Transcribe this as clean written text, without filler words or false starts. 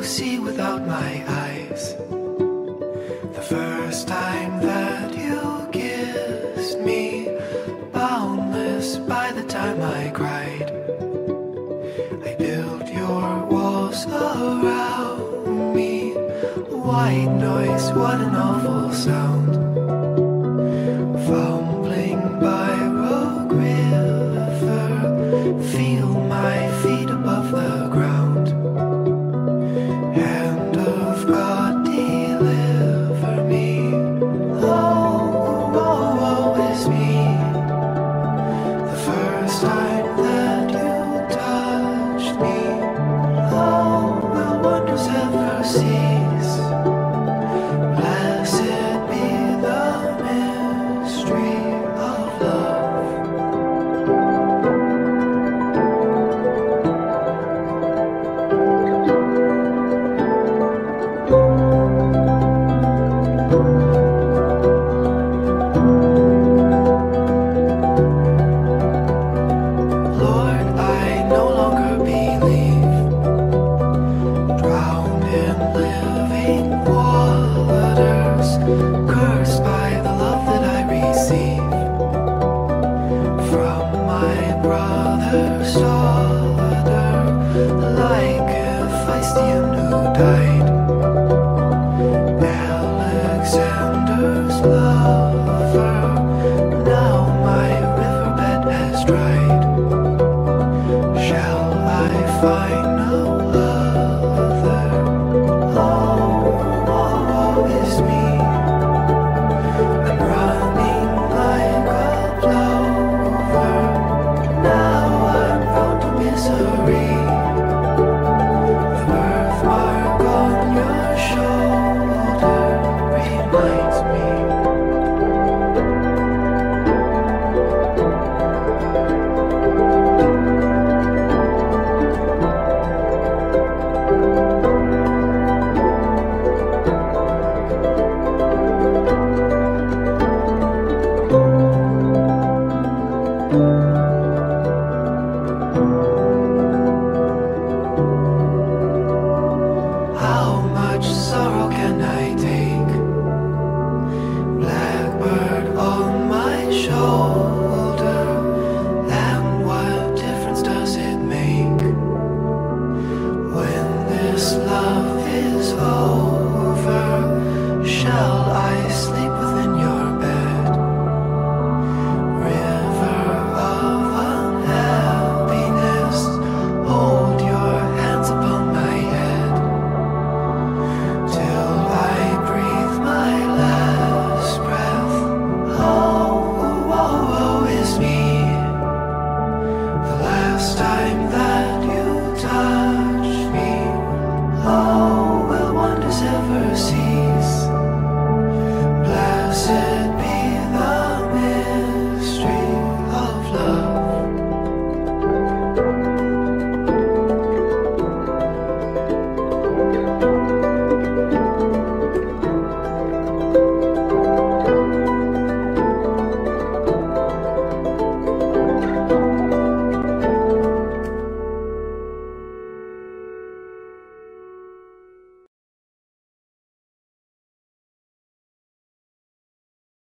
see without my eyes. The first time that you kissed me, boundless by the time I cried. I built your walls around me. White noise, what an awful sound. Fumbling by Rogue River, feel my feet above the ground. Hand of God, deliver me. Oh, woe, woe is me. The first time that you touched me, oh, will wonders ever cease? Blessed be the mystery of love. Lord, I no longer believe, drowned in living waters, cursed by the love that I receive from my brother's daughter, like Hephaestion who died, Alexander's lover. Now my riverbed has dried. Shall I find